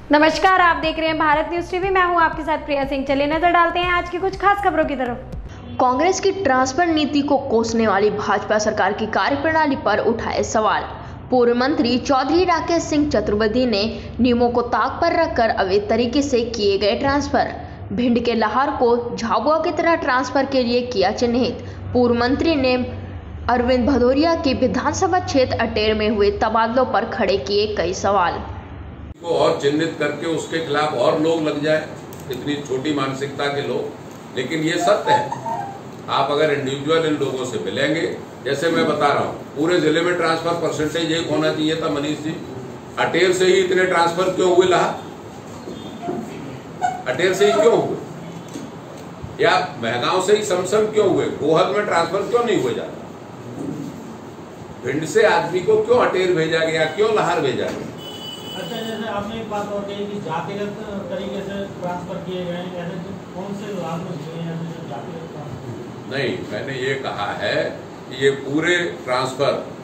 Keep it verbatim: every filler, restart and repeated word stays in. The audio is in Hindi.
नमस्कार, आप देख रहे हैं भारत न्यूज टीवी। मैं हूं आपके साथ प्रिया सिंह। चलिए नजर डालते हैं आज की कुछ खास खबरों की तरफ। कांग्रेस की ट्रांसफर नीति को कोसने वाली भाजपा सरकार की कार्यप्रणाली पर उठाए सवाल। पूर्व मंत्री चौधरी राकेश सिंह चतुर्वेदी ने नियमों को ताक पर रखकर अवैध तरीके से किए गए ट्रांसफर। भिंड के लाहौर को झाबुआ की तरह ट्रांसफर के लिए किया चिन्हित। पूर्व मंत्री ने अरविंद भदौरिया के विधानसभा क्षेत्र अटेर में हुए तबादलों पर खड़े किए कई सवाल को और चिन्हित करके उसके खिलाफ और लोग लग जाए, इतनी छोटी मानसिकता के लोग। लेकिन ये सत्य है, आप अगर इंडिविजुअल इन लोगों से मिलेंगे, जैसे मैं बता रहा हूँ, पूरे जिले में ट्रांसफर परसेंटेज एक होना चाहिए था। मनीष जी, अटेर से ही इतने ट्रांसफर क्यों हुए? लाहा अटेर से ही क्यों हुए? या महगांव से ही समसम क्यों हुए? गोहद में ट्रांसफर क्यों नहीं हुए जाता? भिंड से आदमी को क्यों अटेर भेजा गया, क्यों लाहौर भेजा गया? अच्छा, जैसे आपने एक बात और कही कि जातिगत तरीके से ट्रांसफर किए गए, ऐसे कौन से लाभ हुए हैं जातिगत ट्रांसफर? नहीं, मैंने ये कहा है कि ये पूरे ट्रांसफर